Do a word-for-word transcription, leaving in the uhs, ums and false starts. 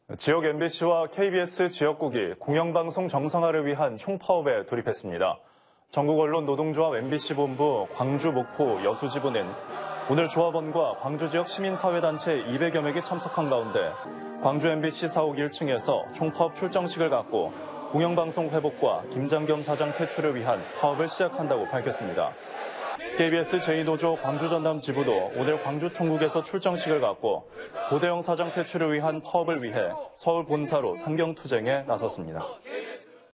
지역 엠비씨와 케이비에스 지역국이 공영방송 정상화를 위한 총파업에 돌입했습니다. 전국 언론 노동조합 엠비씨 본부 광주, 목포, 여수 지부는 오늘 조합원과 광주 지역 시민사회단체 이백여 명이 참석한 가운데 광주 엠비씨 사옥 일 층에서 총파업 출정식을 갖고 공영방송 회복과 김장겸 사장 퇴출을 위한 파업을 시작한다고 밝혔습니다. 케이비에스 제이 노조 광주 전남 지부도 오늘 광주 총국에서 출정식을 갖고 고대영 사장 퇴출을 위한 파업을 위해 서울 본사로 상경투쟁에 나섰습니다.